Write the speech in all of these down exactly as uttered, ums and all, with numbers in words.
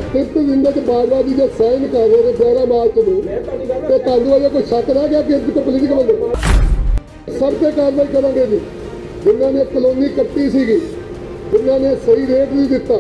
किरत जिंदत बाजवा जी जो साइन कर रहे थे ग्यारह मार्च को, तो तुहानू अजे कोई शक रह गया किरत तो पोलीटिकल बंदे सब ते कार्रवाई करांगे जी, जिन्होंने कलोनी कट्टी सीगी, जिन्होंने सही रेट नहीं दिता।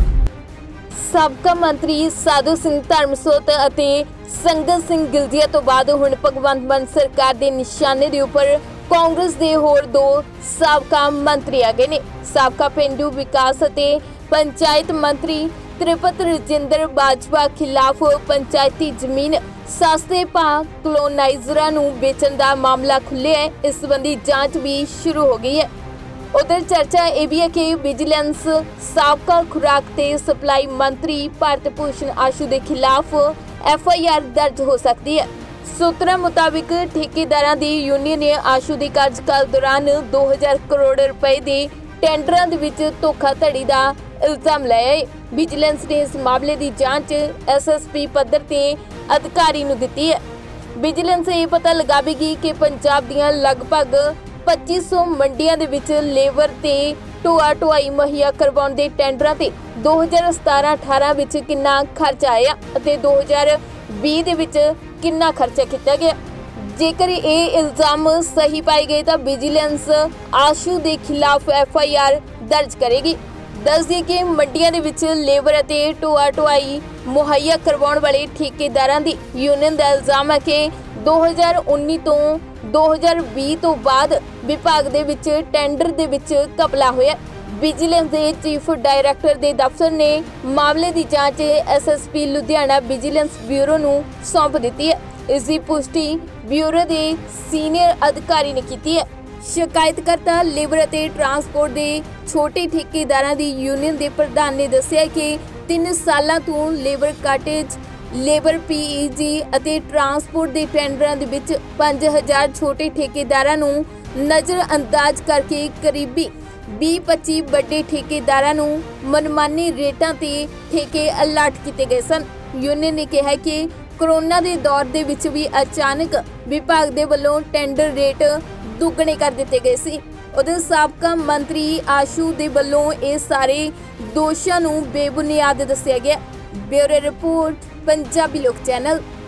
साबका मंत्री साधु सिंह धर्मसोत ਅਤੇ संगत सिंह गिलजिया तो बाद हुण भगवंत मान सरकार के निशाने के उपर कांग्रेस के होर दो साबका मंत्री आ गए ने। साबका पेंडू विकास ਅਤੇ पंचायत मंत्री त्रिपत रजिंदर बाजवा खिलाफ पंचायती जमीन सस्ते भाव कलोनाइजरां नूं बेचण का मामला खुले है। इस संबंधी जांच भी शुरू हो गई है। उधर चर्चा यह भी है कि विजिलेंस साबका खुराक ते सप्लाई मंत्री भारत भूषण आशू के खिलाफ एफ आई आर दर्ज हो सकती है। सूत्रों मुताबिक ठेकेदारां दी यूनियन ने आशू के कार्यकाल दौरान दो हज़ार करोड़ रुपए के टेंडरां दे विच धोखाधड़ी का इल्जाम लाया है। विजिलेंस ने इस मामले की जांच एस एस पी पद्धर ते अधिकारी नूं दित्ती है। विजिलेंस ये पता लगावेगी कि पंजाब दीयां लगभग पच्चीस सौ मंडियां दे विच लेबर ते ढोआ ढुआई मुहैया करवाउण दे टेंडरां ते दो हज़ार सतारह अठारह विच किन्ना खर्चा आया अते दो हज़ार बीस दे विच किन्ना खर्चा किया गया। जेकर ये इल्जाम सही पाए गए तो विजिलेंस आशू के खिलाफ एफ आई आर दर्ज करेगी। दस दिए कि मंडियां दे विच लेबर अते ढोआ ढुआई मुहैया करवाउण वाले ठेकेदारां दी यूनियन का इल्जाम है कि दो हज़ार उन्नीस तो दो हज़ार बीस तो बाद विभाग दे विच टेंडर दे विच घपला होया। विजिलेंस के चीफ डायरैक्टर के दफ्तर ने मामले की जांच S S P Ludhiana vigilance bureau नूं सौंप दी है। इसकी पुष्टि ब्यूरो के सीनियर अधिकारी ने की है। शिकायतकर्ता लेबर अते ट्रांसपोर्ट के छोटे ठेकेदारां दी यूनियन के प्रधान ने दस्सिया कि तीन सालों तो labour cottage labour P E G अते ट्रांसपोर्ट के टेंडरां दे विच पाँच हज़ार छोटे ठेकेदारां नूं नज़रअंदाज करके करीबी बीस पच्चीस बड़े ठेकेदारां नूं मनमानी रेटां ते ठेके अलाट किए गए सन। यूनियन ने कहा कि कोरोना के दौर दे विच भी अचानक विभाग दे वल्लों टेंडर रेट दुगने कर दिते गए सी। उधर साबका मंत्री आशू दे वल्लों ये सारे दोषां नूं बेबुनियाद दस्सिया गया। ब्यूरो रिपोर्ट पंजाबी लोक चैनल।